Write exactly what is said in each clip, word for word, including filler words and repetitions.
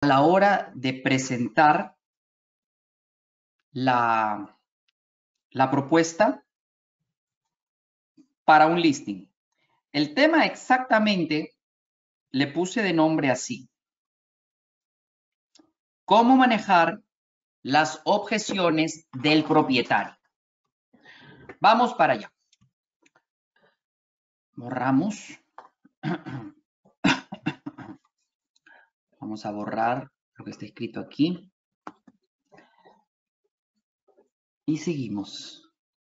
la hora de presentar la, la propuesta para un listing. El tema exactamente le puse de nombre así: ¿cómo manejar las objeciones del propietario? Vamos para allá. Borramos. Vamos a borrar lo que está escrito aquí. Y seguimos.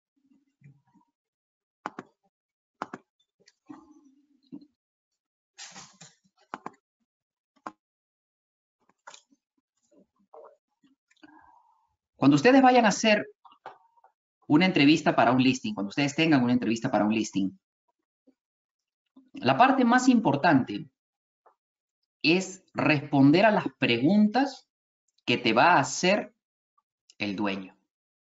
Cuando ustedes vayan a hacer una entrevista para un listing, cuando ustedes tengan una entrevista para un listing, la parte más importante es responder a las preguntas que te va a hacer el dueño.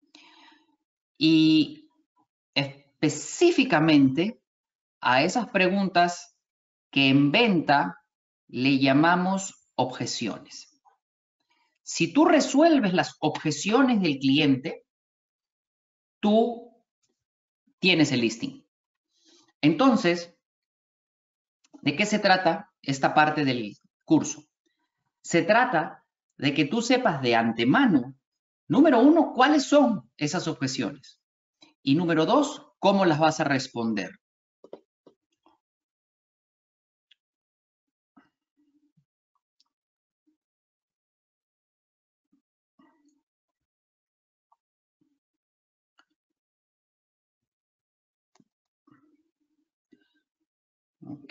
Y específicamente a esas preguntas que en venta le llamamos objeciones. Si tú resuelves las objeciones del cliente, tú tienes el listing. Entonces, ¿de qué se trata esta parte del curso? Se trata de que tú sepas de antemano, número uno, cuáles son esas objeciones. Y número dos, cómo las vas a responder. Ok.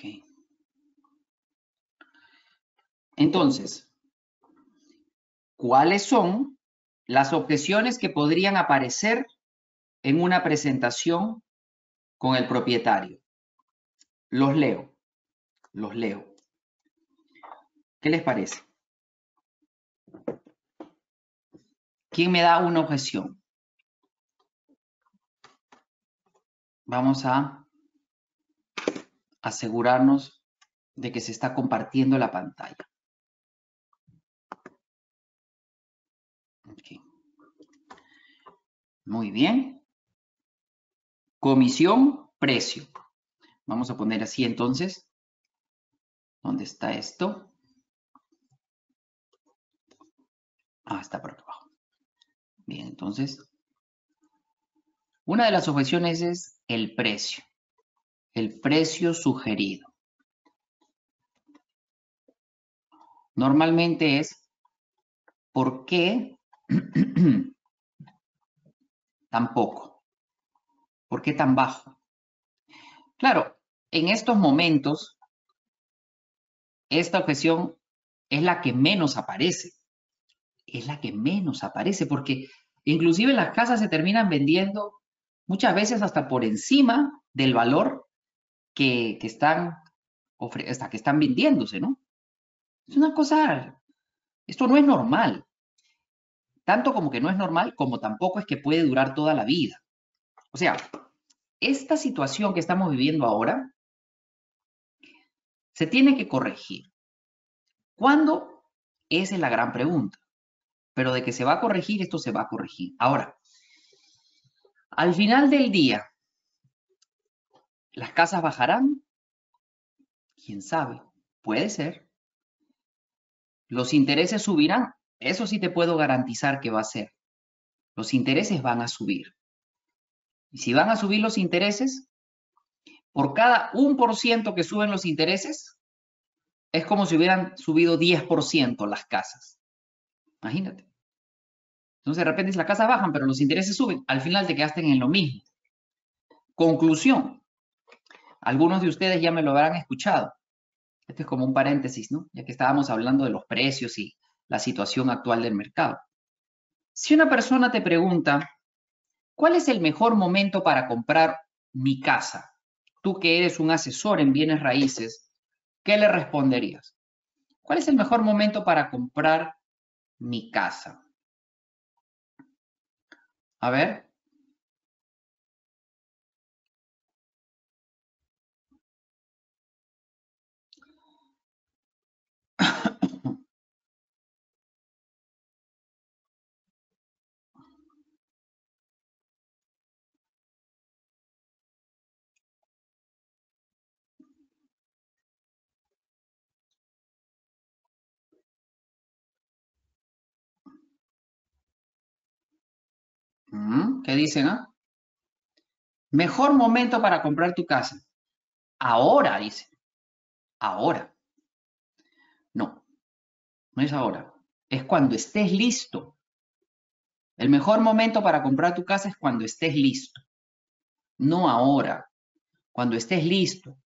Entonces, ¿cuáles son las objeciones que podrían aparecer en una presentación con el propietario? Los leo, los leo. ¿Qué les parece? ¿Quién me da una objeción? Vamos a asegurarnos de que se está compartiendo la pantalla. Okay. Muy bien. Comisión, precio. Vamos a poner así entonces. ¿Dónde está esto? Ah, está por abajo. Bien, entonces, una de las objeciones es el precio. El precio sugerido. Normalmente es, ¿por qué tan poco? ¿Por qué tan bajo? Claro, en estos momentos, esta objeción es la que menos aparece. Es la que menos aparece porque inclusive las casas se terminan vendiendo muchas veces hasta por encima del valor que, que están, hasta que están vendiéndose, ¿no? Es una cosa, esto no es normal. Tanto como que no es normal, como tampoco es que puede durar toda la vida. O sea, esta situación que estamos viviendo ahora se tiene que corregir. ¿Cuándo? Esa es la gran pregunta. Pero de que se va a corregir, esto se va a corregir. Ahora, al final del día, ¿las casas bajarán? ¿Quién sabe? Puede ser. ¿Los intereses subirán? Eso sí te puedo garantizar que va a ser. Los intereses van a subir. Y si van a subir los intereses, por cada un por ciento que suben los intereses, es como si hubieran subido diez por ciento las casas. Imagínate. Entonces de repente las casas bajan, pero los intereses suben. Al final te quedaste en lo mismo. Conclusión. Algunos de ustedes ya me lo habrán escuchado. Este es como un paréntesis, ¿no? Ya que estábamos hablando de los precios y la situación actual del mercado. Si una persona te pregunta, ¿cuál es el mejor momento para comprar mi casa? Tú que eres un asesor en bienes raíces, ¿qué le responderías? ¿Cuál es el mejor momento para comprar mi casa? A ver. ¿Qué dicen? ¿Ah? Mejor momento para comprar tu casa. Ahora, dice. Ahora. No, no es ahora. Es cuando estés listo. El mejor momento para comprar tu casa es cuando estés listo. No ahora. Cuando estés listo.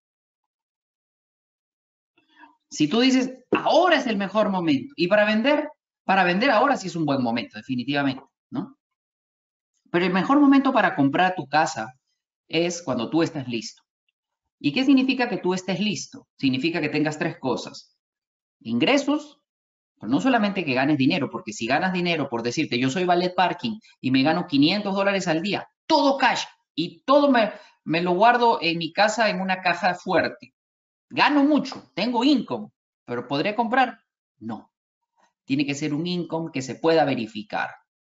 Si tú dices, ahora es el mejor momento. Y para vender, para vender ahora sí es un buen momento, definitivamente, ¿no? Pero el mejor momento para comprar tu casa es cuando tú estás listo. ¿Y qué significa que tú estés listo? Significa que tengas tres cosas. Ingresos, pero no solamente que ganes dinero, porque si ganas dinero, por decirte, yo soy valet parking y me gano quinientos dólares al día, todo cash, y todo me, me lo guardo en mi casa en una caja fuerte. Gano mucho, tengo income, pero ¿podré comprar? No. Tiene que ser un income que se pueda verificar.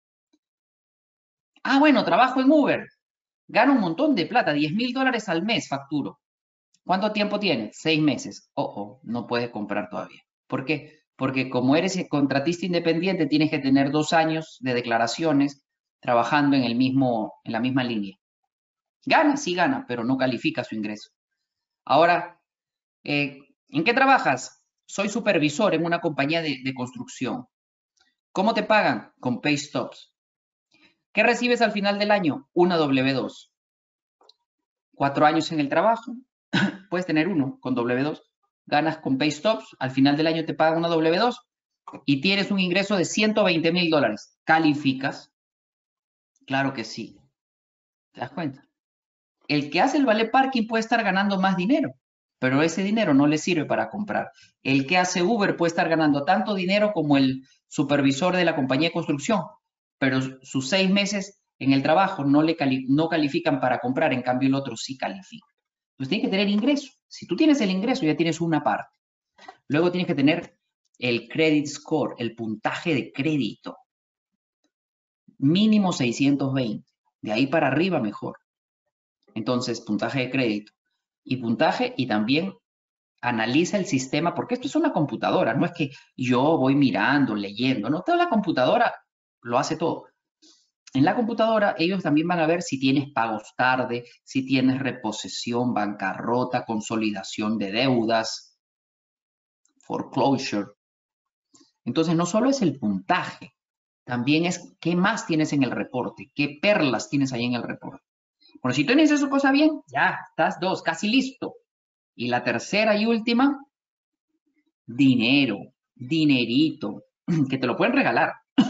Ah, bueno, trabajo en Uber. Gano un montón de plata, diez mil dólares al mes facturo. ¿Cuánto tiempo tienes? Seis meses. Oh, oh, no puedes comprar todavía. ¿Por qué? Porque como eres contratista independiente, tienes que tener dos años de declaraciones trabajando en, el mismo, en la misma línea. Gana, sí gana, pero no califica su ingreso. Ahora, eh, ¿en qué trabajas? Soy supervisor en una compañía de, de construcción. ¿Cómo te pagan? Con pay stubs. ¿Qué recibes al final del año? Una W dos. Cuatro años en el trabajo, puedes tener uno con W dos. Ganas con pay stubs, al final del año te pagan una W dos y tienes un ingreso de ciento veinte mil dólares. ¿Calificas? Claro que sí. ¿Te das cuenta? El que hace el valet parking puede estar ganando más dinero, pero ese dinero no le sirve para comprar. El que hace Uber puede estar ganando tanto dinero como el supervisor de la compañía de construcción, pero sus seis meses en el trabajo no, le cali no califican para comprar, en cambio el otro sí califica. Entonces tienes que tener ingreso. Si tú tienes el ingreso, ya tienes una parte. Luego tienes que tener el credit score, el puntaje de crédito. Mínimo seiscientos veinte. De ahí para arriba mejor. Entonces, puntaje de crédito. Y puntaje y también analiza el sistema, porque esto es una computadora, no es que yo voy mirando, leyendo, no, toda la computadora lo hace todo. En la computadora ellos también van a ver si tienes pagos tarde, si tienes reposesión, bancarrota, consolidación de deudas, foreclosure. Entonces no solo es el puntaje, también es qué más tienes en el reporte, qué perlas tienes ahí en el reporte. Bueno, si tienes esa cosa bien, ya estás dos, casi listo. Y la tercera y última, dinero, dinerito, que te lo pueden regalar.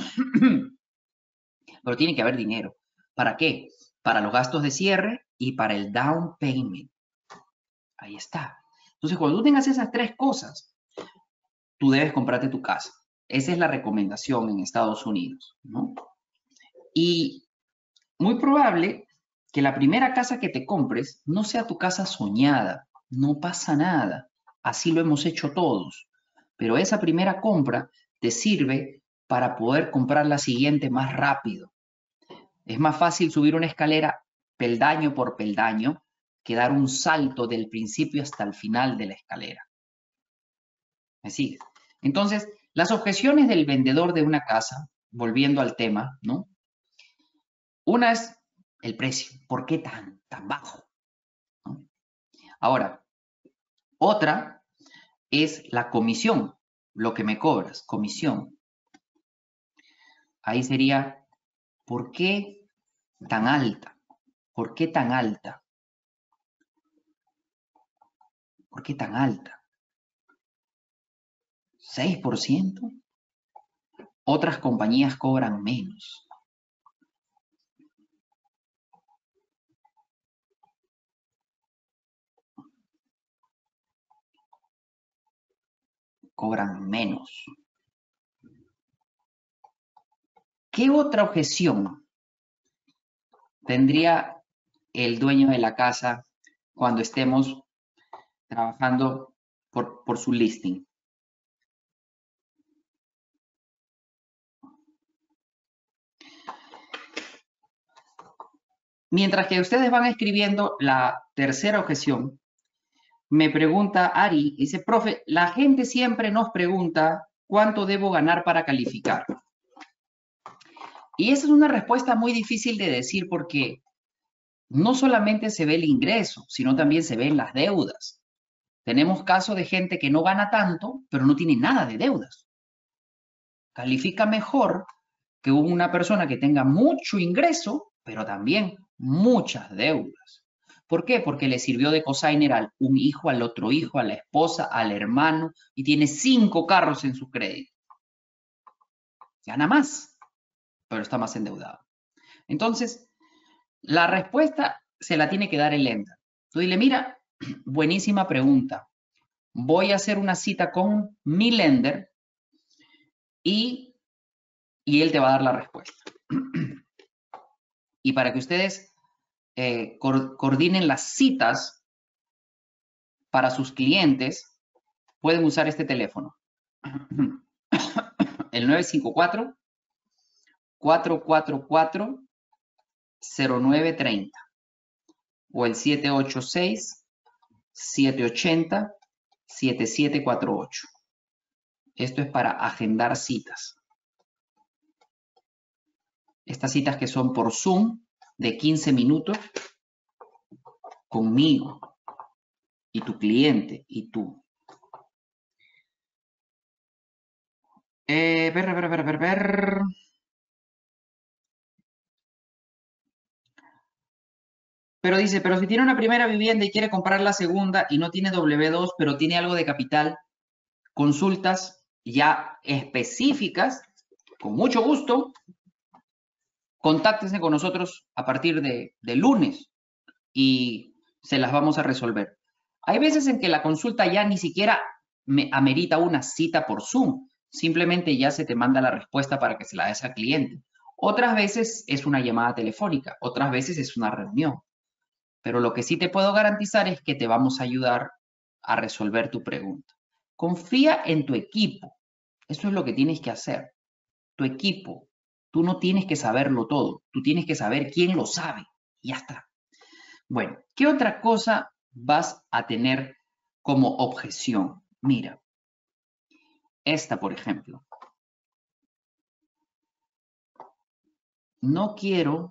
Pero tiene que haber dinero. ¿Para qué? Para los gastos de cierre y para el down payment. Ahí está. Entonces, cuando tú tengas esas tres cosas, tú debes comprarte tu casa. Esa es la recomendación en Estados Unidos, ¿no? Y muy probable que la primera casa que te compres no sea tu casa soñada. No pasa nada. Así lo hemos hecho todos. Pero esa primera compra te sirve para poder comprar la siguiente más rápido. Es más fácil subir una escalera peldaño por peldaño que dar un salto del principio hasta el final de la escalera. ¿Me sigues? Entonces, las objeciones del vendedor de una casa, volviendo al tema, ¿no? Una es el precio. ¿Por qué tan, tan bajo? ¿No? Ahora, otra es la comisión, lo que me cobras, comisión. Ahí sería, ¿por qué tan alta? ¿Por qué tan alta? ¿Por qué tan alta? ¿seis por ciento? Otras compañías cobran menos. Cobran menos. ¿Qué otra objeción tendría el dueño de la casa cuando estemos trabajando por, por su listing? Mientras que ustedes van escribiendo la tercera objeción, me pregunta Ari, dice, profe, la gente siempre nos pregunta cuánto debo ganar para calificar. Y esa es una respuesta muy difícil de decir porque no solamente se ve el ingreso, sino también se ven las deudas. Tenemos casos de gente que no gana tanto, pero no tiene nada de deudas. Califica mejor que una persona que tenga mucho ingreso, pero también muchas deudas. ¿Por qué? Porque le sirvió de cosigner a un hijo, al otro hijo, a la esposa, al hermano, y tiene cinco carros en su crédito. Gana más, pero está más endeudado. Entonces, la respuesta se la tiene que dar el lender. Tú dile, mira, buenísima pregunta. Voy a hacer una cita con mi lender y, y él te va a dar la respuesta. Y para que ustedes eh, co coordinen las citas para sus clientes, pueden usar este teléfono. El nueve cinco cuatro, cuatro cuatro cuatro, cero nueve tres cero o el siete ocho seis, siete ocho cero, siete siete cuatro ocho. Esto es para agendar citas. Estas citas que son por Zoom de quince minutos conmigo y tu cliente y tú. Eh, ver, ver, ver, ver, ver. Pero dice, pero si tiene una primera vivienda y quiere comprar la segunda y no tiene doble u dos, pero tiene algo de capital, consultas ya específicas, con mucho gusto, contáctense con nosotros a partir de, de lunes y se las vamos a resolver. Hay veces en que la consulta ya ni siquiera me amerita una cita por Zoom, simplemente ya se te manda la respuesta para que se la des al cliente. Otras veces es una llamada telefónica, otras veces es una reunión. Pero lo que sí te puedo garantizar es que te vamos a ayudar a resolver tu pregunta. Confía en tu equipo. Eso es lo que tienes que hacer. Tu equipo. Tú no tienes que saberlo todo. Tú tienes que saber quién lo sabe. Y ya está. Bueno, ¿qué otra cosa vas a tener como objeción? Mira, esta, por ejemplo. No quiero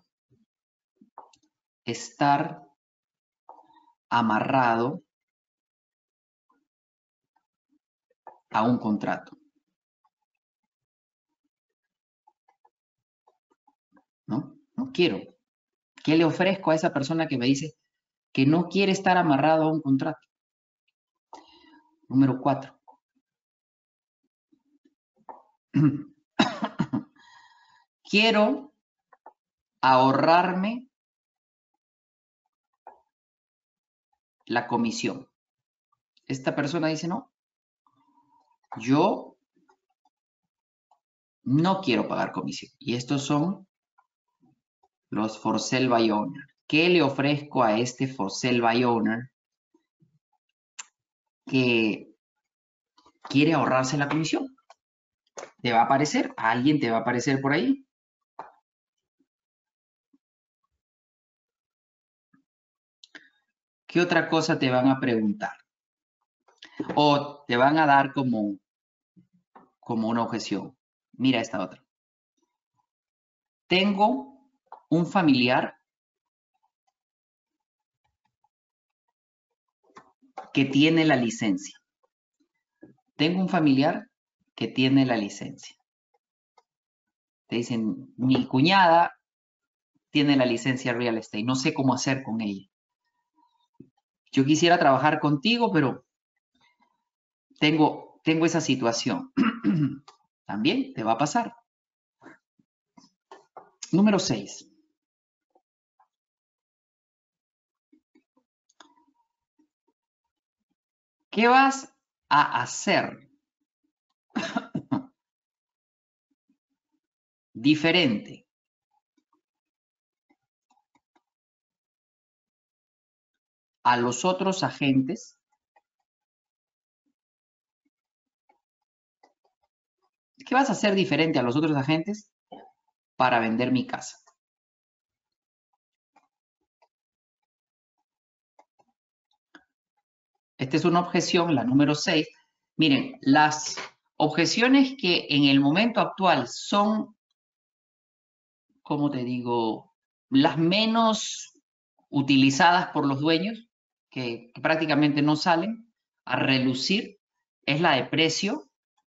estar amarrado a un contrato. ¿No? No quiero. ¿Qué le ofrezco a esa persona que me dice que no quiere estar amarrado a un contrato? Número cuatro. Quiero ahorrarme la comisión. Esta persona dice, no, yo no quiero pagar comisión. Y estos son los for sale by owner. ¿Qué le ofrezco a este for sale by owner que quiere ahorrarse la comisión? ¿Te va a aparecer? ¿Alguien te va a aparecer por ahí? ¿Qué otra cosa te van a preguntar? O te van a dar como, como una objeción. Mira esta otra. Tengo un familiar que tiene la licencia. Tengo un familiar que tiene la licencia. Te dicen, mi cuñada tiene la licencia real estate, no sé cómo hacer con ella. Yo quisiera trabajar contigo, pero tengo, tengo esa situación. También te va a pasar. Número seis. ¿Qué vas a hacer diferente a los otros agentes ¿Qué vas a hacer diferente a los otros agentes para vender mi casa? Esta es una objeción, la número seis. Miren, las objeciones que en el momento actual son ¿cómo te digo? Las menos utilizadas por los dueños, que, que prácticamente no salen a relucir, es la de precio.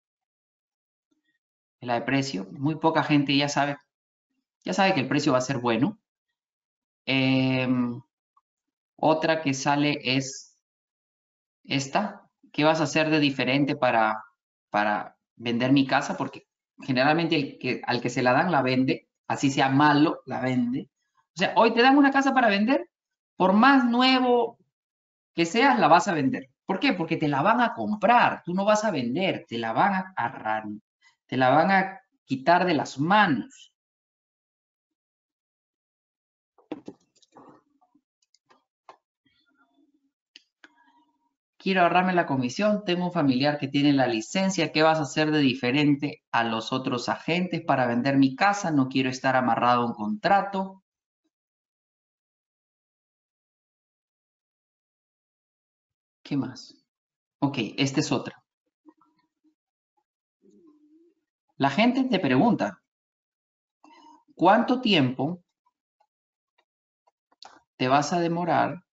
La de precio. Muy poca gente ya sabe, ya sabe que el precio va a ser bueno. Eh, otra que sale es esta. ¿Qué vas a hacer de diferente para, para vender mi casa? Porque generalmente el que, al que se la dan la vende, así sea malo, la vende. O sea, hoy te dan una casa para vender, por más nuevo que seas, la vas a vender. ¿Por qué? Porque te la van a comprar, tú no vas a vender, te la van a agarrar, te la van a quitar de las manos. Quiero ahorrarme la comisión, tengo un familiar que tiene la licencia, ¿qué vas a hacer de diferente a los otros agentes para vender mi casa? No quiero estar amarrado a un contrato. ¿Qué más? Ok, esta es otra. La gente te pregunta, ¿cuánto tiempo te vas a demorar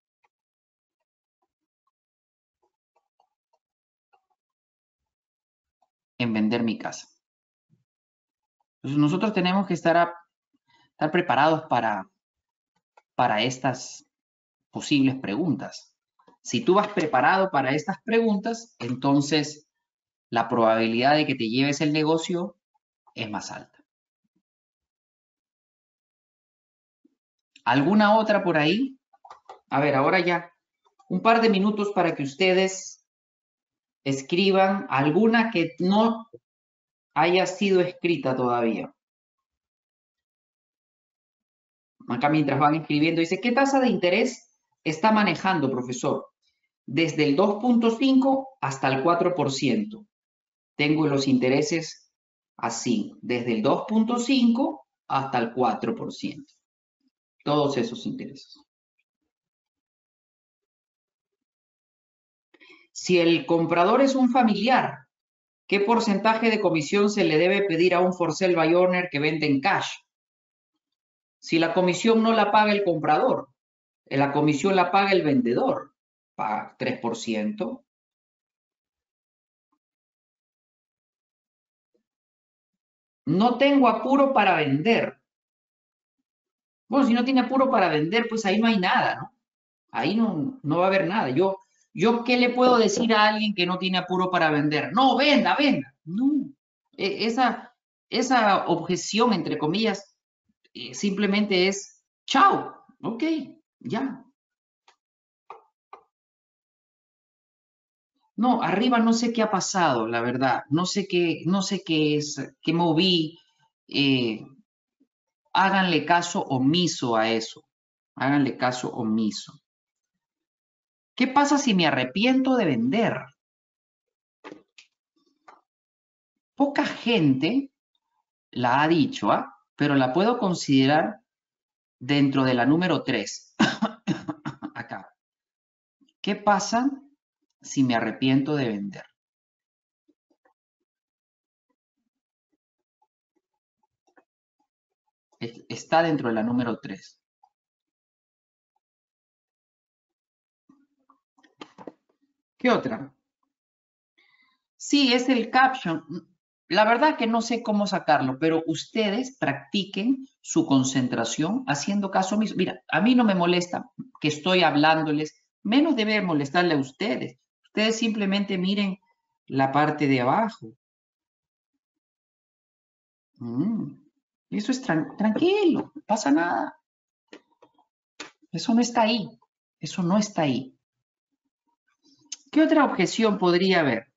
en vender mi casa? Entonces nosotros tenemos que estar, a, estar preparados para, para estas posibles preguntas. Si tú vas preparado para estas preguntas, entonces la probabilidad de que te lleves el negocio es más alta. ¿Alguna otra por ahí? A ver, ahora ya un par de minutos para que ustedes escriban alguna que no haya sido escrita todavía. Acá mientras van escribiendo, dice, ¿qué tasa de interés está manejando, profesor? Desde el dos punto cinco hasta el cuatro por ciento. Tengo los intereses así, desde el dos punto cinco hasta el cuatro por ciento. Todos esos intereses. Si el comprador es un familiar, ¿qué porcentaje de comisión se le debe pedir a un for sale by owner que vende en cash? Si la comisión no la paga el comprador, la comisión la paga el vendedor, paga tres por ciento. No tengo apuro para vender. Bueno, si no tiene apuro para vender, pues ahí no hay nada, ¿no? Ahí no, no va a haber nada. Yo, yo, ¿qué le puedo decir a alguien que no tiene apuro para vender? No, venda, venda. No. E, esa, esa objeción, entre comillas, eh, simplemente es, chao, ok, ya. No, arriba no sé qué ha pasado, la verdad. No sé qué, no sé qué es, qué moví. Eh, háganle caso omiso a eso. Háganle caso omiso. ¿Qué pasa si me arrepiento de vender? Poca gente la ha dicho, ¿ah? Pero la puedo considerar dentro de la número tres. Acá. ¿Qué pasa si me arrepiento de vender? Está dentro de la número tres. ¿Qué otra? Sí, es el caption. La verdad que no sé cómo sacarlo, pero ustedes practiquen su concentración haciendo caso omiso. Mira, a mí no me molesta que estoy hablándoles, menos debe molestarle a ustedes. Ustedes simplemente miren la parte de abajo. Mm, eso es tran tranquilo, no pasa nada. Eso no está ahí. Eso no está ahí. ¿Qué otra objeción podría haber?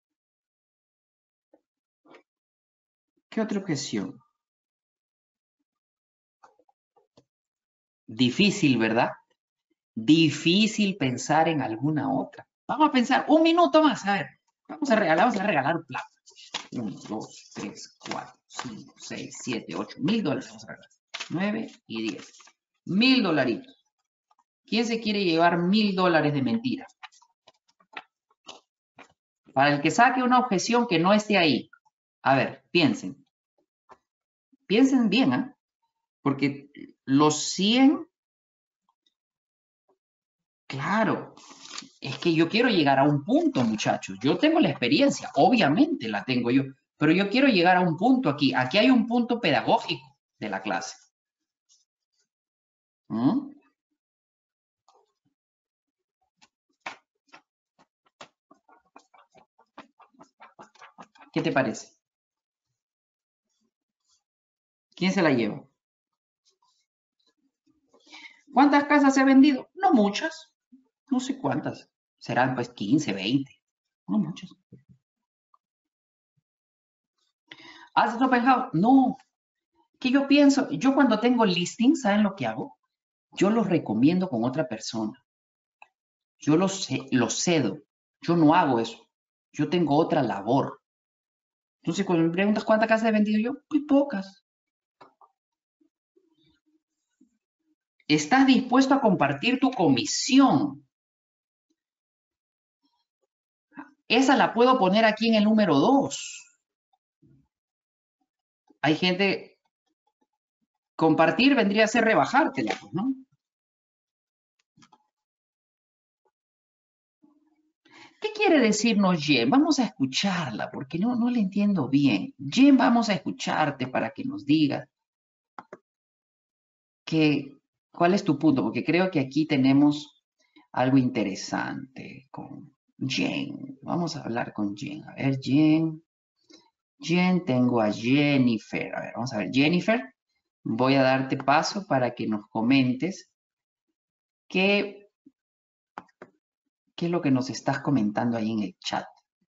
¿Qué otra objeción? Difícil, ¿verdad? Difícil pensar en alguna otra. Vamos a pensar un minuto más, a ver. Vamos a regalar, vamos a regalar un plato. Uno, dos, tres, cuatro, cinco, seis, siete, ocho. Mil dólares vamos a regalar. Nueve y diez. Mil dolaritos. ¿Quién se quiere llevar mil dólares de mentira? Para el que saque una objeción que no esté ahí. A ver, piensen. Piensen bien, ¿eh? Porque los cien, claro, es que yo quiero llegar a un punto, muchachos. Yo tengo la experiencia, obviamente la tengo yo, pero yo quiero llegar a un punto aquí. Aquí hay un punto pedagógico de la clase. ¿Mm? ¿Qué te parece? ¿Quién se la lleva? ¿Cuántas casas se ha vendido? No muchas. No sé cuántas. Serán pues quince, veinte. No muchas. ¿Has open house? No. ¿Qué yo pienso? Yo cuando tengo listings, ¿saben lo que hago? Yo los recomiendo con otra persona. Yo los, los cedo. Yo no hago eso. Yo tengo otra labor. Entonces, cuando me preguntas cuántas casas he vendido yo, muy pocas. ¿Estás dispuesto a compartir tu comisión? Esa la puedo poner aquí en el número dos. Hay gente, compartir vendría a ser rebajártela, pues, ¿no? ¿Qué quiere decirnos Jen? Vamos a escucharla, porque no, no le entiendo bien. Jen, vamos a escucharte para que nos diga que, cuál es tu punto, porque creo que aquí tenemos algo interesante con Jen. Vamos a hablar con Jen. A ver, Jen. Jen, tengo a Jennifer. A ver, vamos a ver, Jennifer. Voy a darte paso para que nos comentes qué, qué es lo que nos estás comentando ahí en el chat.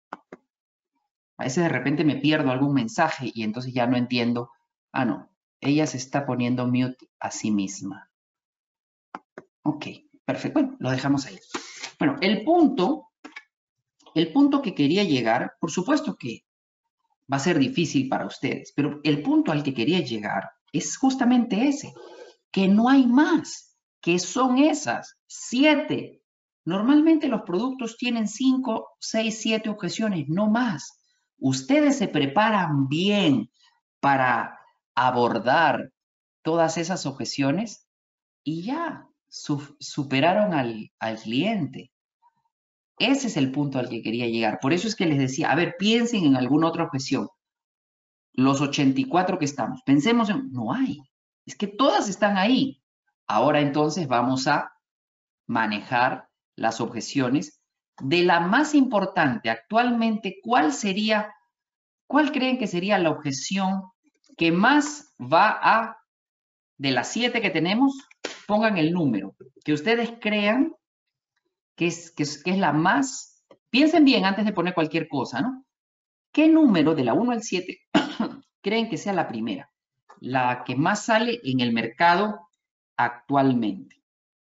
A veces de repente me pierdo algún mensaje y entonces ya no entiendo. Ah, no. Ella se está poniendo mute a sí misma. Ok, perfecto. Bueno, lo dejamos ahí. Bueno, el punto, el punto que quería llegar, por supuesto que va a ser difícil para ustedes, pero el punto al que quería llegar es justamente ese, que no hay más, que son esas siete. Normalmente los productos tienen cinco, seis, siete objeciones, no más. Ustedes se preparan bien para abordar todas esas objeciones y ya su superaron al, al cliente. Ese es el punto al que quería llegar. Por eso es que les decía, a ver, piensen en alguna otra objeción. Los ochenta y cuatro que estamos, pensemos en, no hay. Es que todas están ahí. Ahora entonces vamos a manejar las objeciones de la más importante actualmente. ¿Cuál sería, cuál creen que sería la objeción que más va a, de las siete que tenemos, pongan el número, que ustedes crean que es, que es, que es la más, piensen bien antes de poner cualquier cosa, ¿no? ¿Qué número de la uno al siete creen que sea la primera? La que más sale en el mercado actualmente.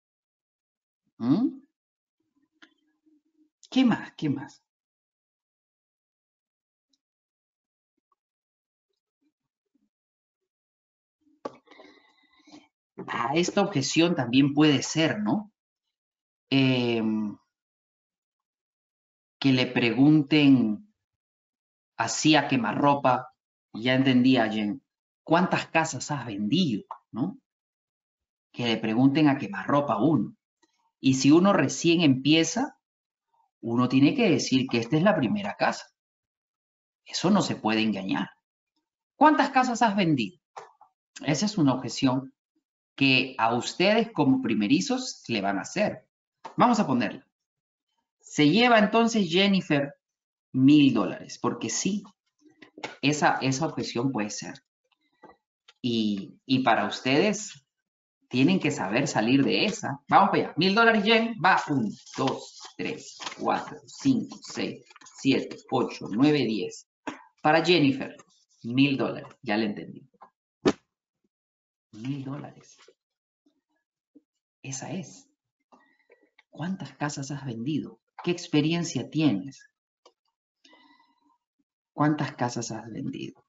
¿Mm? ¿Qué más? ¿Qué más? Ah, esta objeción también puede ser, ¿no? Eh, que le pregunten así a quemarropa, ya entendía, Jen, ¿cuántas casas has vendido? ¿No? Que le pregunten a quemarropa a uno. Y si uno recién empieza, uno tiene que decir que esta es la primera casa. Eso no se puede engañar. ¿Cuántas casas has vendido? Esa es una objeción que a ustedes como primerizos le van a hacer. Vamos a ponerla. Se lleva entonces Jennifer mil dólares, porque sí, esa, esa objeción puede ser. Y, y para ustedes tienen que saber salir de esa. Vamos para allá. Mil dólares, Jen. Va. uno, dos, tres, cuatro, cinco, seis, siete, ocho, nueve, diez. Para Jennifer, mil dólares. Ya le entendí. Mil dólares. Esa es. ¿Cuántas casas has vendido? ¿Qué experiencia tienes? ¿Cuántas casas has vendido?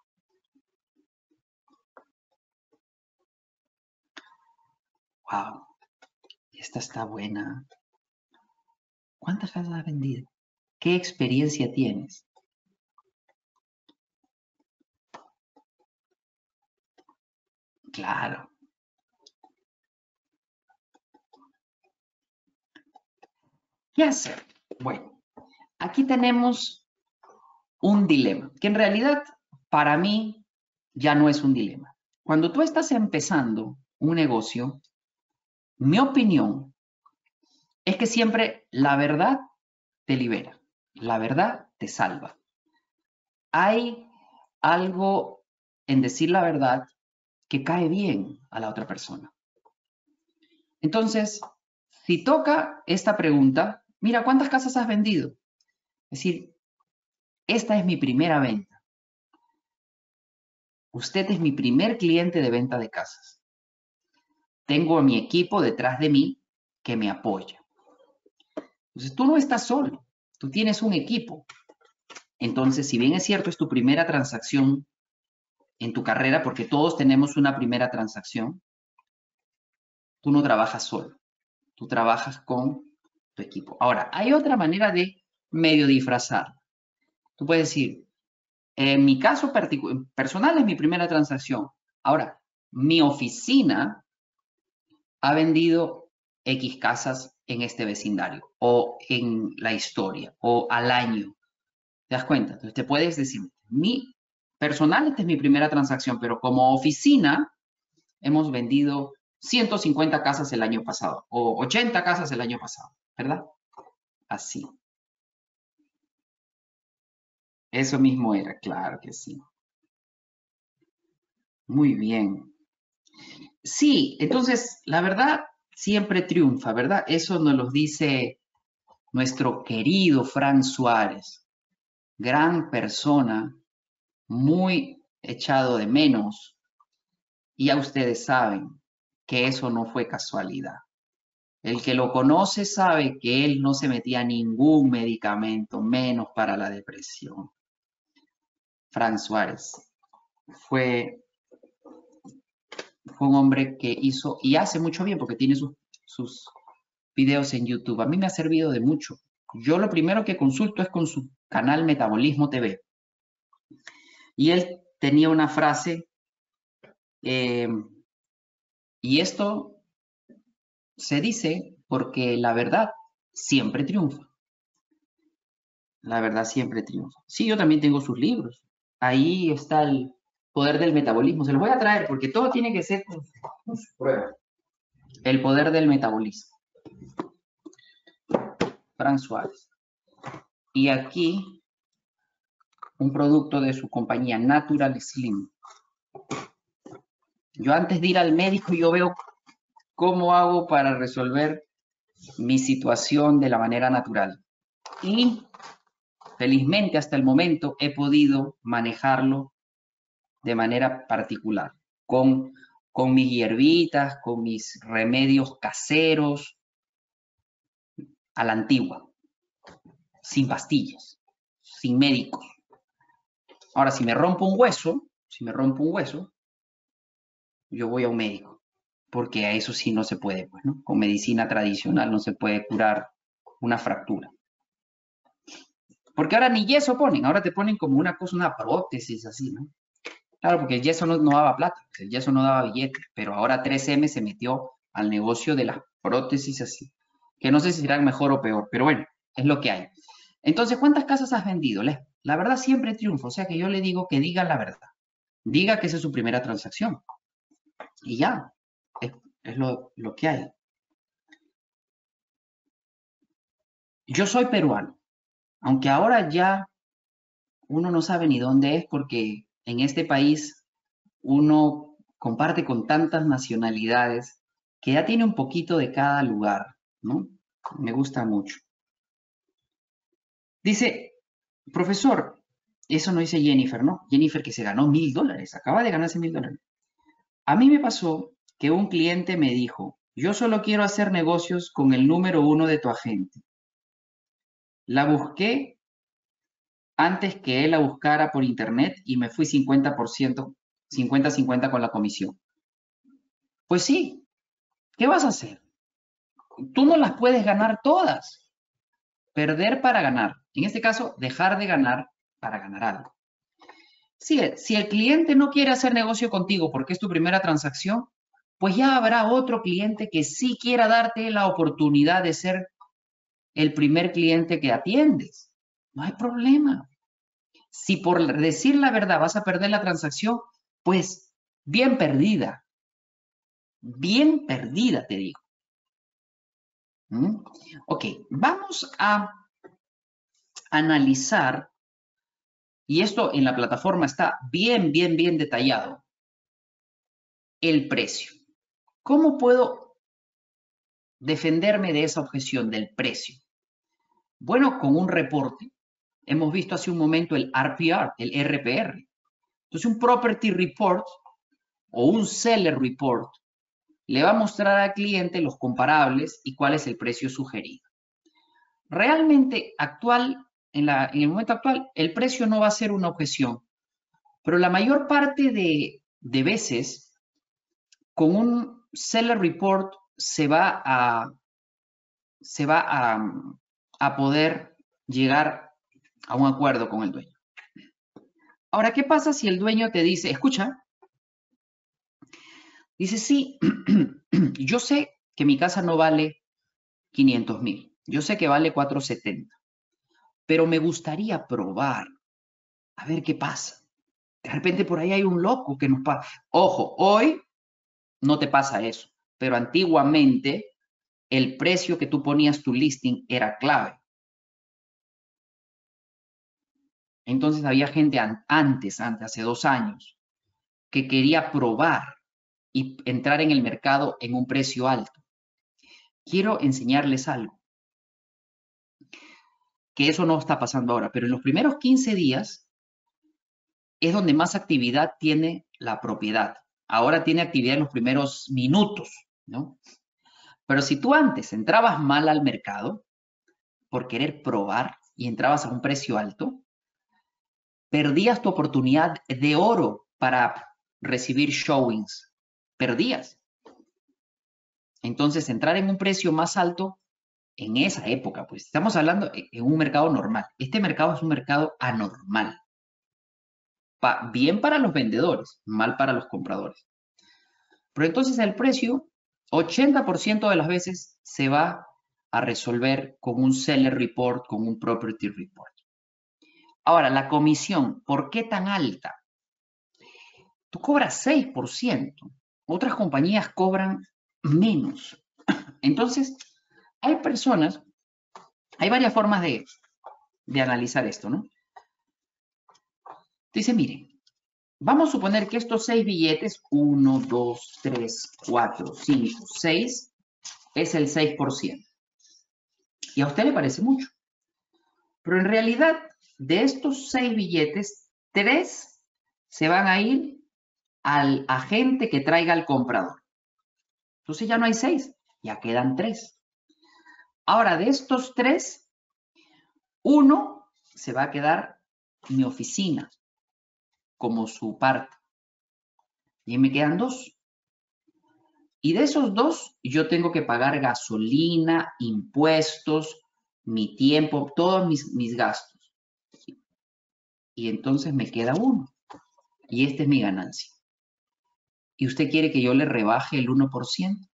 Wow, esta está buena. ¿Cuántas casas has vendido? ¿Qué experiencia tienes? Claro. ¿Qué hacer? Bueno, aquí tenemos un dilema, que en realidad para mí ya no es un dilema. Cuando tú estás empezando un negocio, mi opinión es que siempre la verdad te libera, la verdad te salva. Hay algo en decir la verdad que cae bien a la otra persona. Entonces, si toca esta pregunta, mira, ¿cuántas casas has vendido? Es decir, esta es mi primera venta. Usted es mi primer cliente de venta de casas. Tengo a mi equipo detrás de mí que me apoya. Entonces, tú no estás solo, tú tienes un equipo. Entonces, si bien es cierto, es tu primera transacción en tu carrera, porque todos tenemos una primera transacción, tú no trabajas solo, tú trabajas con tu equipo. Ahora, hay otra manera de medio disfrazar. Tú puedes decir, en mi caso personal es mi primera transacción. Ahora, mi oficina ha vendido X casas en este vecindario o en la historia o al año. ¿Te das cuenta? Entonces te puedes decir, mi personal, esta es mi primera transacción, pero como oficina hemos vendido ciento cincuenta casas el año pasado o ochenta casas el año pasado, ¿verdad? Así. Eso mismo era, claro que sí. Muy bien. Sí, entonces la verdad siempre triunfa, ¿verdad? Eso nos lo dice nuestro querido Frank Suárez, gran persona, muy echado de menos. Y ya ustedes saben que eso no fue casualidad. El que lo conoce sabe que él no se metía ningún medicamento, menos para la depresión. Frank Suárez fue, fue un hombre que hizo y hace mucho bien porque tiene sus, sus videos en YouTube. A mí me ha servido de mucho. Yo lo primero que consulto es con su canal Metabolismo T V. Y él tenía una frase, eh, y esto se dice porque la verdad siempre triunfa. La verdad siempre triunfa. Sí, yo también tengo sus libros. Ahí está el poder del metabolismo. Se los voy a traer porque todo tiene que ser con, con su prueba. El poder del metabolismo. Frank Suárez. Y aquí un producto de su compañía Natural Slim. Yo antes de ir al médico yo veo cómo hago para resolver mi situación de la manera natural. Y felizmente hasta el momento he podido manejarlo de manera particular, con, con mis hierbitas, con mis remedios caseros, a la antigua, sin pastillas, sin médicos. Ahora, si me rompo un hueso, si me rompo un hueso, yo voy a un médico, porque a eso sí no se puede, pues, ¿no? Con medicina tradicional no se puede curar una fractura. Porque ahora ni yeso ponen, ahora te ponen como una cosa, una prótesis así, ¿no? Claro, porque el yeso no, no daba plata, el yeso no daba billete, pero ahora tres eme se metió al negocio de las prótesis así, que no sé si serán mejor o peor, pero bueno, es lo que hay. Entonces, ¿cuántas casas has vendido? La, la verdad siempre triunfa, o sea que yo le digo que diga la verdad, diga que esa es su primera transacción y ya, es, es lo, lo que hay. Yo soy peruano, aunque ahora ya uno no sabe ni dónde es porque en este país uno comparte con tantas nacionalidades que ya tiene un poquito de cada lugar, ¿no? Me gusta mucho. Dice, profesor, eso no dice Jennifer, ¿no? Jennifer que se ganó mil dólares, acaba de ganarse mil dólares. A mí me pasó que un cliente me dijo, yo solo quiero hacer negocios con el número uno de tu agente. La busqué antes que él la buscara por internet y me fui cincuenta por ciento, cincuenta cincuenta con la comisión. Pues sí, ¿qué vas a hacer? Tú no las puedes ganar todas. Perder para ganar. En este caso, dejar de ganar para ganar algo. Si el, si el cliente no quiere hacer negocio contigo porque es tu primera transacción, pues ya habrá otro cliente que sí quiera darte la oportunidad de ser el primer cliente que atiendes. No hay problema. Si por decir la verdad vas a perder la transacción, pues bien perdida. Bien perdida, te digo. ¿Mm? Ok, vamos a analizar, y esto en la plataforma está bien, bien, bien detallado, el precio. ¿Cómo puedo defenderme de esa objeción del precio? Bueno, con un reporte. Hemos visto hace un momento el R P R, el R P R. Entonces, un Property Report o un Seller Report le va a mostrar al cliente los comparables y cuál es el precio sugerido. Realmente, actual, en, la, en el momento actual, el precio no va a ser una objeción, pero la mayor parte de, de veces, con un Seller Report se va a, se va a, a poder llegar a un acuerdo con el dueño. Ahora, ¿qué pasa si el dueño te dice, escucha, dice, sí, yo sé que mi casa no vale quinientos mil, yo sé que vale cuatrocientos setenta, pero me gustaría probar, a ver qué pasa. De repente por ahí hay un loco que nos pasa. Ojo, hoy no te pasa eso, pero antiguamente el precio que tú ponías tu listing era clave. Entonces había gente an antes, antes, hace dos años, que quería probar y entrar en el mercado en un precio alto. Quiero enseñarles algo, que eso no está pasando ahora, pero en los primeros quince días es donde más actividad tiene la propiedad. Ahora tiene actividad en los primeros minutos, ¿no? Pero si tú antes entrabas mal al mercado por querer probar y entrabas a un precio alto, perdías tu oportunidad de oro para recibir showings. Perdías. Entonces, entrar en un precio más alto en esa época, pues estamos hablando en un mercado normal. Este mercado es un mercado anormal. Pa, bien para los vendedores, mal para los compradores. Pero entonces el precio, ochenta por ciento de las veces se va a resolver con un seller report, con un property report. Ahora, la comisión, ¿por qué tan alta? Tú cobras seis por ciento, otras compañías cobran menos. Entonces, hay personas, hay varias formas de, de analizar esto, ¿no? Dice, miren, vamos a suponer que estos seis billetes, uno, dos, tres, cuatro, cinco, seis, es el seis por ciento. Y a usted le parece mucho. Pero en realidad, de estos seis billetes, tres se van a ir al agente que traiga al comprador. Entonces ya no hay seis, ya quedan tres. Ahora, de estos tres, uno se va a quedar mi oficina como su parte. Y me quedan dos. Y de esos dos, yo tengo que pagar gasolina, impuestos, mi tiempo, todos mis, mis gastos. Y entonces me queda uno. Y esta es mi ganancia. ¿Y usted quiere que yo le rebaje el uno por ciento?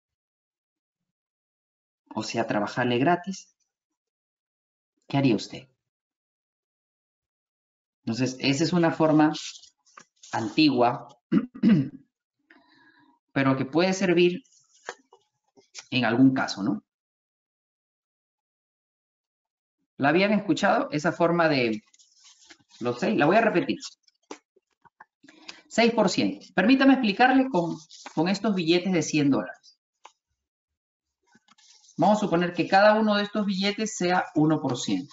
O sea, trabajarle gratis. ¿Qué haría usted? Entonces, esa es una forma antigua, pero que puede servir en algún caso, ¿no? ¿La habían escuchado? Esa forma de los seis. La voy a repetir. seis por ciento. Permítame explicarle con, con estos billetes de cien dólares. Vamos a suponer que cada uno de estos billetes sea uno por ciento.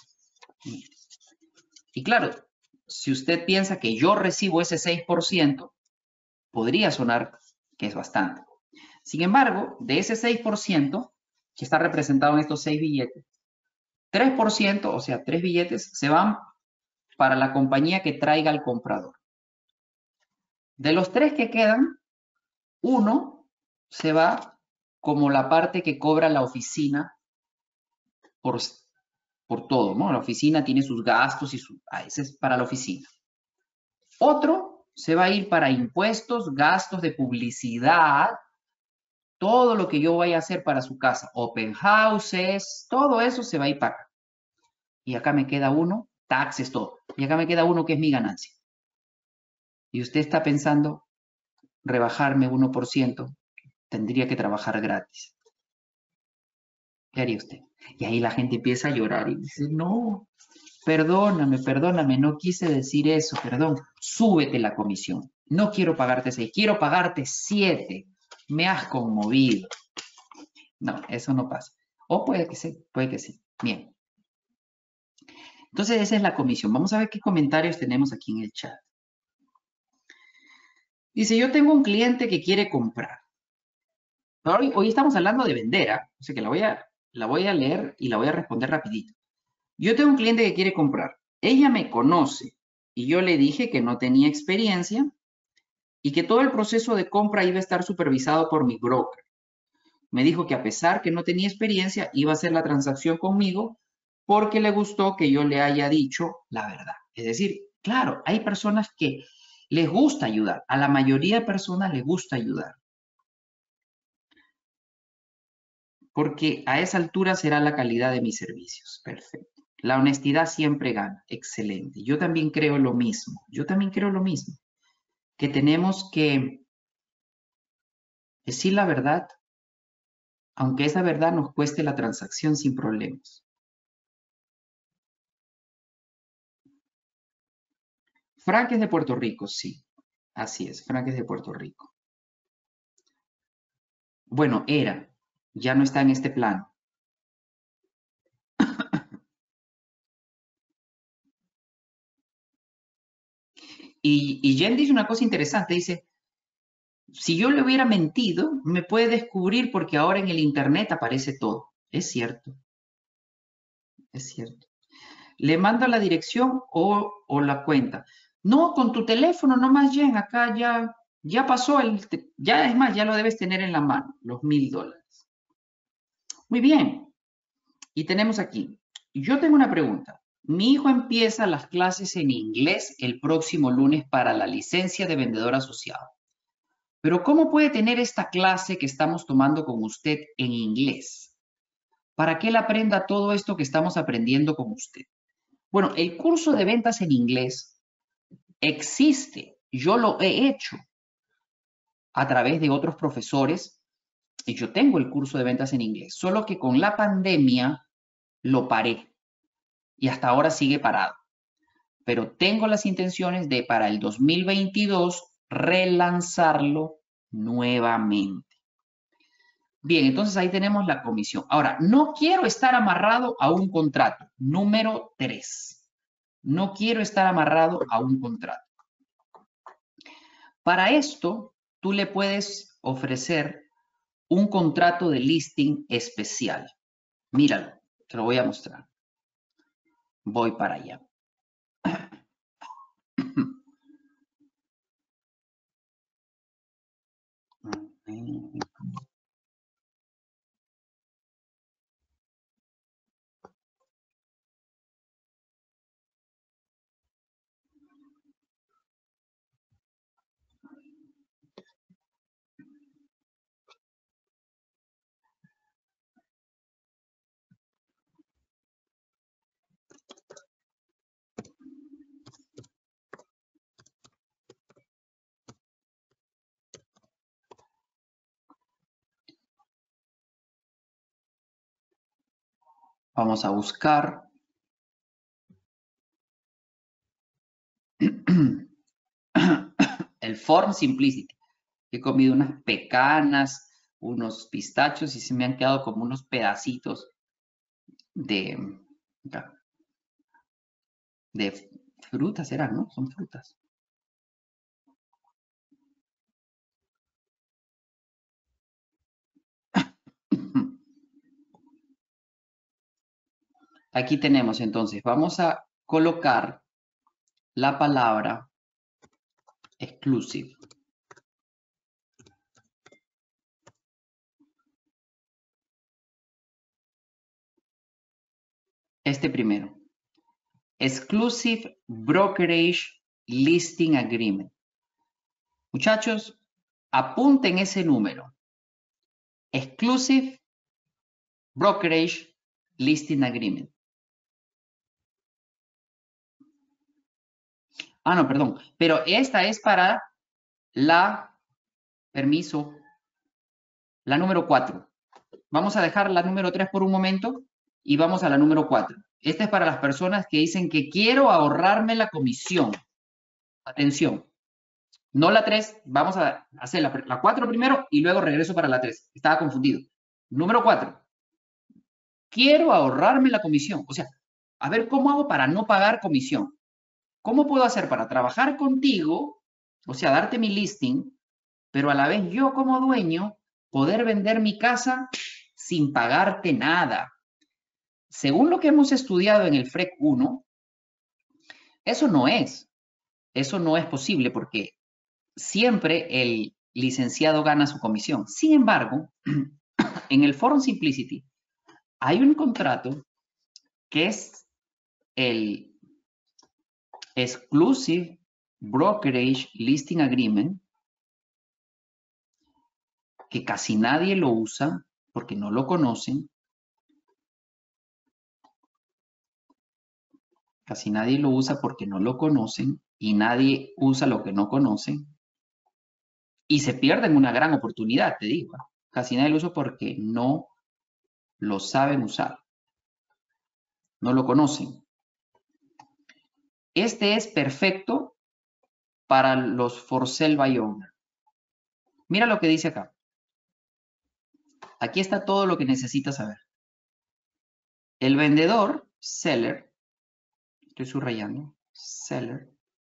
Y claro, si usted piensa que yo recibo ese seis por ciento, podría sonar que es bastante. Sin embargo, de ese seis por ciento, que está representado en estos seis billetes, tres por ciento, o sea, tres billetes, se van para la compañía que traiga al comprador. De los tres que quedan, uno se va como la parte que cobra la oficina por, por todo, ¿no? La oficina tiene sus gastos y su, ah, ese es para la oficina. Otro se va a ir para impuestos, gastos de publicidad, todo lo que yo vaya a hacer para su casa, open houses, todo eso se va a ir para acá. Y acá me queda uno, taxes, todo. Y acá me queda uno que es mi ganancia. Y usted está pensando rebajarme uno por ciento, tendría que trabajar gratis. ¿Qué haría usted? Y ahí la gente empieza a llorar y dice, no, perdóname, perdóname, no quise decir eso, perdón, súbete la comisión. No quiero pagarte seis, quiero pagarte siete. Me has conmovido. No, eso no pasa. O puede que sí, puede que sí. Bien. Entonces esa es la comisión. Vamos a ver qué comentarios tenemos aquí en el chat. Dice, yo tengo un cliente que quiere comprar. Hoy, hoy estamos hablando de vender, ¿eh? O sea que la voy, a, la voy a leer y la voy a responder rapidito. Yo tengo un cliente que quiere comprar. Ella me conoce y yo le dije que no tenía experiencia y que todo el proceso de compra iba a estar supervisado por mi broker. Me dijo que a pesar que no tenía experiencia, iba a hacer la transacción conmigo porque le gustó que yo le haya dicho la verdad. Es decir, claro, hay personas que les gusta ayudar. A la mayoría de personas les gusta ayudar. Porque a esa altura será la calidad de mis servicios. Perfecto. La honestidad siempre gana. Excelente. Yo también creo lo mismo. Yo también creo lo mismo. Que tenemos que decir la verdad, aunque esa verdad nos cueste la transacción sin problemas. Frank es de Puerto Rico, sí. Así es, Frank es de Puerto Rico. Bueno, era. Ya no está en este plano. Y, y Jen dice una cosa interesante. Dice, si yo le hubiera mentido, me puede descubrir porque ahora en el Internet aparece todo. Es cierto. Es cierto. Le mando la dirección o, o la cuenta. No, con tu teléfono nomás, Jen, acá ya, ya pasó el, ya es más, ya lo debes tener en la mano, los mil dólares. Muy bien. Y tenemos aquí, yo tengo una pregunta. Mi hijo empieza las clases en inglés el próximo lunes para la licencia de vendedor asociado. Pero ¿cómo puede tener esta clase que estamos tomando con usted en inglés? Para que él aprenda todo esto que estamos aprendiendo con usted. Bueno, el curso de ventas en inglés existe. Yo lo he hecho a través de otros profesores y yo tengo el curso de ventas en inglés. Solo que con la pandemia lo paré y hasta ahora sigue parado. Pero tengo las intenciones de para el dos mil veintidós relanzarlo nuevamente. Bien, entonces ahí tenemos la comisión. Ahora, no quiero estar amarrado a un contrato. Número tres. No quiero estar amarrado a un contrato. Para esto, tú le puedes ofrecer un contrato de listing especial. Míralo, te lo voy a mostrar. Voy para allá. Vamos a buscar. El Form Simplicity. He comido unas pecanas, unos pistachos y se me han quedado como unos pedacitos de, de frutas, eran, ¿no? Son frutas. Aquí tenemos entonces, vamos a colocar la palabra exclusive. Este primero. Exclusive Brokerage Listing Agreement. Muchachos, apunten ese número. Exclusive Brokerage Listing Agreement. Ah, no, perdón. Pero esta es para la, permiso, la número cuatro. Vamos a dejar la número tres por un momento y vamos a la número cuatro. Esta es para las personas que dicen que quiero ahorrarme la comisión. Atención. No la tres, vamos a hacer la, la cuatro primero y luego regreso para la tres. Estaba confundido. Número cuatro. Quiero ahorrarme la comisión. O sea, a ver cómo hago para no pagar comisión. ¿Cómo puedo hacer para trabajar contigo? O sea, darte mi listing, pero a la vez yo como dueño poder vender mi casa sin pagarte nada. Según lo que hemos estudiado en el F R E C uno, eso no es. Eso no es posible porque siempre el licenciado gana su comisión. Sin embargo, en el Forum Simplicity hay un contrato que es el Exclusive Brokerage Listing Agreement, que casi nadie lo usa porque no lo conocen. Casi nadie lo usa porque no lo conocen y nadie usa lo que no conocen. Y se pierden una gran oportunidad, te digo. Casi nadie lo usa porque no lo saben usar. No lo conocen. Este es perfecto para los for sale by owner. Mira lo que dice acá. Aquí está todo lo que necesitas saber. El vendedor, seller, estoy subrayando, seller,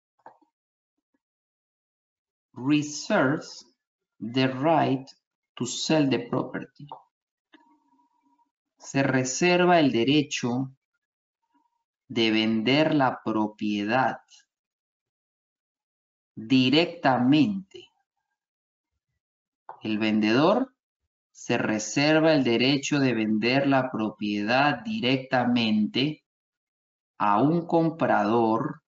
reserves the right to sell the property. Se reserva el derecho de vender la propiedad directamente. El vendedor se reserva el derecho de vender la propiedad directamente a un comprador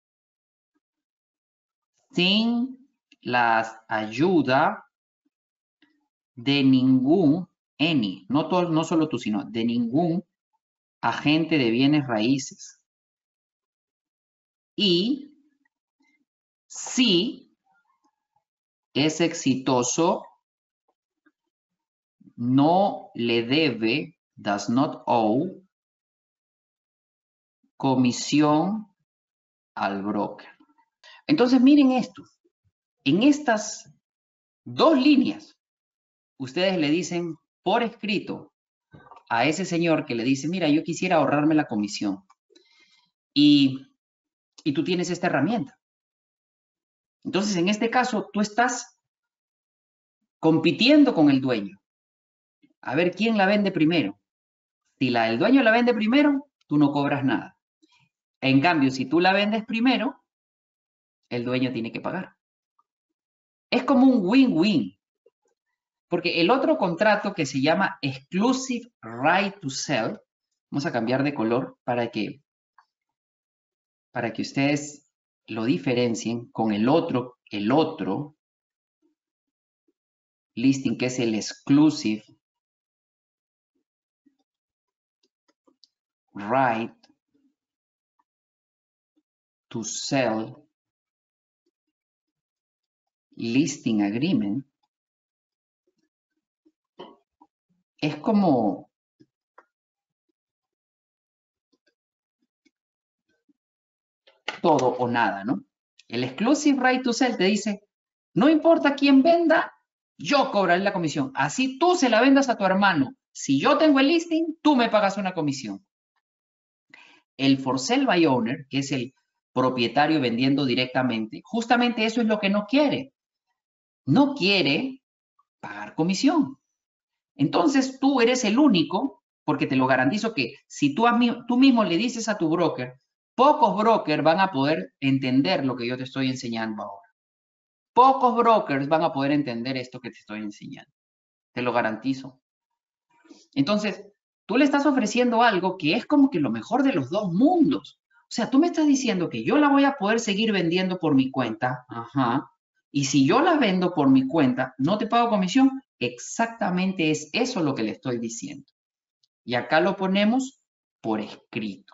sin la ayuda de ningún, any, no, todo, no solo tú, sino de ningún agente de bienes raíces. Y si es exitoso, no le debe, does not owe, comisión al broker. Entonces miren esto. En estas dos líneas, ustedes le dicen por escrito a ese señor que le dice, mira, yo quisiera ahorrarme la comisión. Y, y tú tienes esta herramienta. Entonces, en este caso, tú estás compitiendo con el dueño. A ver quién la vende primero. Si la, el dueño la vende primero, tú no cobras nada. En cambio, si tú la vendes primero, el dueño tiene que pagar. Es como un win-win. Porque el otro contrato que se llama Exclusive Right to Sell, vamos a cambiar de color para que, para que ustedes lo diferencien con el otro, el otro listing que es el Exclusive Right to Sell Listing Agreement. Es como todo o nada, ¿no? El Exclusive Right to Sell te dice, no importa quién venda, yo cobraré la comisión. Así tú se la vendas a tu hermano. Si yo tengo el listing, tú me pagas una comisión. El for sale by owner, que es el propietario vendiendo directamente, justamente eso es lo que no quiere. No quiere pagar comisión. Entonces tú eres el único, porque te lo garantizo que si tú, a mí, tú mismo le dices a tu broker, pocos brokers van a poder entender lo que yo te estoy enseñando ahora. Pocos brokers van a poder entender esto que te estoy enseñando. Te lo garantizo. Entonces, tú le estás ofreciendo algo que es como que lo mejor de los dos mundos. O sea, tú me estás diciendo que yo la voy a poder seguir vendiendo por mi cuenta. Ajá. Y si yo la vendo por mi cuenta, ¿no te pago comisión? Exactamente es eso lo que le estoy diciendo. Y acá lo ponemos por escrito.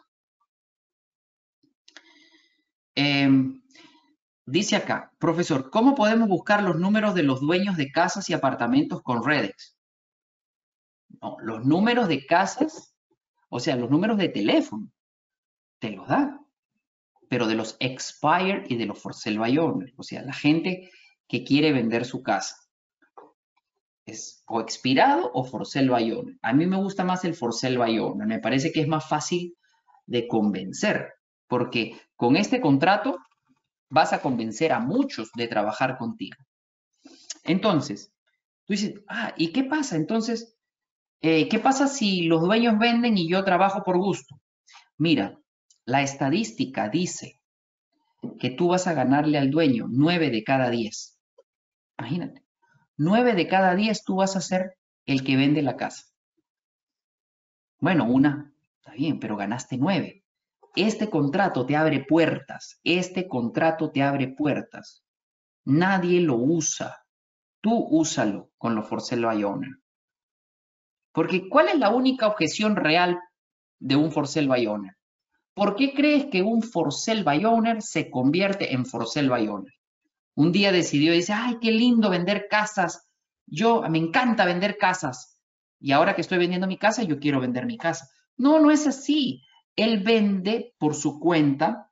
Eh, dice acá, profesor, ¿cómo podemos buscar los números de los dueños de casas y apartamentos con Redex? No, los números de casas, o sea, los números de teléfono, te los da. Pero de los expired y de los for sale by owner, o sea, la gente que quiere vender su casa. Es o expirado o for sale by owner. A mí me gusta más el for sale by owner, me parece que es más fácil de convencer, porque con este contrato vas a convencer a muchos de trabajar contigo. Entonces, tú dices, ah, ¿y qué pasa? Entonces, eh, ¿qué pasa si los dueños venden y yo trabajo por gusto? Mira, la estadística dice que tú vas a ganarle al dueño nueve de cada diez. Imagínate, nueve de cada diez tú vas a ser el que vende la casa. Bueno, una, está bien, pero ganaste nueve. Este contrato te abre puertas, este contrato te abre puertas. Nadie lo usa. Tú úsalo con los for sale by owner. Porque ¿cuál es la única objeción real de un for sale by owner? ¿Por qué crees que un for sale by owner se convierte en for sale by owner? Un día decidió y dice, ay, qué lindo vender casas. Yo, me encanta vender casas. Y ahora que estoy vendiendo mi casa, yo quiero vender mi casa. No, no es así. Él vende por su cuenta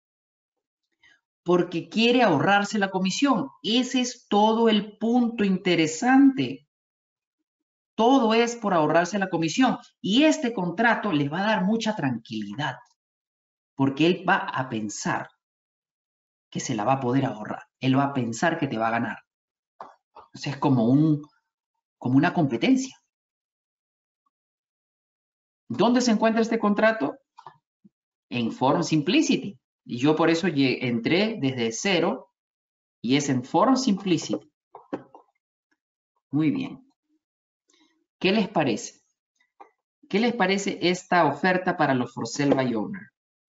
porque quiere ahorrarse la comisión. Ese es todo el punto interesante. Todo es por ahorrarse la comisión. Y este contrato le va a dar mucha tranquilidad porque él va a pensar que se la va a poder ahorrar. Él va a pensar que te va a ganar. Entonces es como, un, como una competencia. ¿Dónde se encuentra este contrato? En Form Simplicity. Y yo por eso entré desde cero y es en Form Simplicity. Muy bien. ¿Qué les parece? ¿Qué les parece esta oferta para los for sale by owner?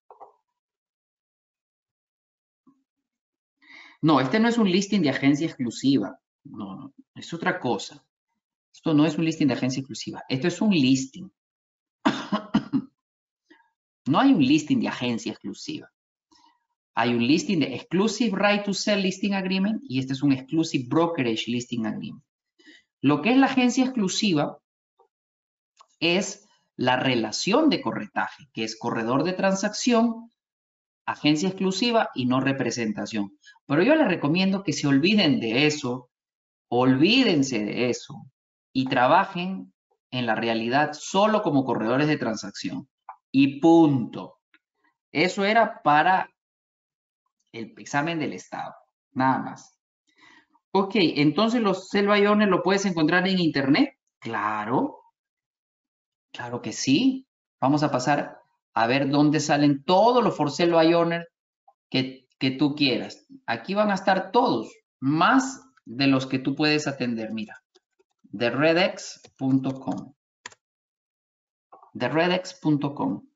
No, este no es un listing de agencia exclusiva. No, no, es otra cosa. Esto no es un listing de agencia exclusiva. Esto es un listing. No hay un listing de agencia exclusiva. Hay un listing de Exclusive Right to Sell Listing Agreement y este es un Exclusive Brokerage Listing Agreement. Lo que es la agencia exclusiva es la relación de corretaje, que es corredor de transacción, agencia exclusiva y no representación. Pero yo les recomiendo que se olviden de eso, olvídense de eso y trabajen en la realidad solo como corredores de transacción. Y punto. Eso era para el examen del Estado, nada más. Ok, entonces los sell by owner lo puedes encontrar en internet. Claro, claro que sí. Vamos a pasar a ver dónde salen todos los for sale by owner que, que tú quieras. Aquí van a estar todos, más de los que tú puedes atender. Mira, de redex punto com. de redex punto com.